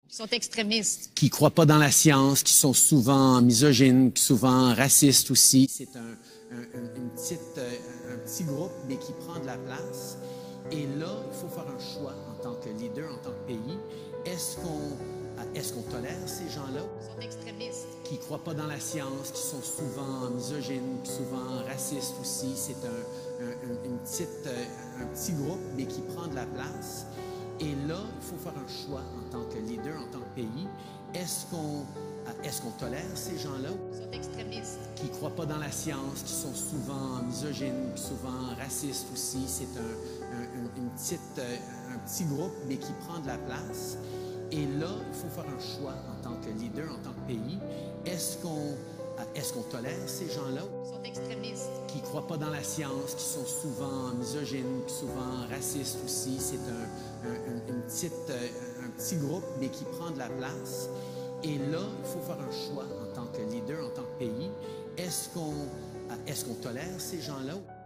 Qui sont extrémistes. Qui croient pas dans la science, qui sont souvent misogynes, souvent racistes aussi. C'est un petit groupe, mais qui prend de la place. Et là, il faut faire un choix en tant que leader, en tant que pays. Est-ce qu'on tolère ces gens-là? Qui sont extrémistes. Qui croient pas dans la science, qui sont souvent misogynes, souvent racistes aussi. C'est un petit groupe, mais qui prend de la place. Et là, il faut faire un choix en tant que leader, en tant que pays. Est-ce qu'on tolère ces gens-là? Qui sont extrémistes. Qui croient pas dans la science, qui sont souvent misogynes, souvent racistes aussi. C'est un petit groupe, mais qui prend de la place. Et là, il faut faire un choix en tant que leader, en tant que pays. Est-ce qu'on tolère ces gens-là? Qui sont extrémistes. Qui croient pas dans la science, qui sont souvent misogynes, souvent racistes aussi. C'est un petit groupe, mais qui prend de la place. Et là, il faut faire un choix en tant que leader, en tant que pays. Est-ce qu'on tolère ces gens-là?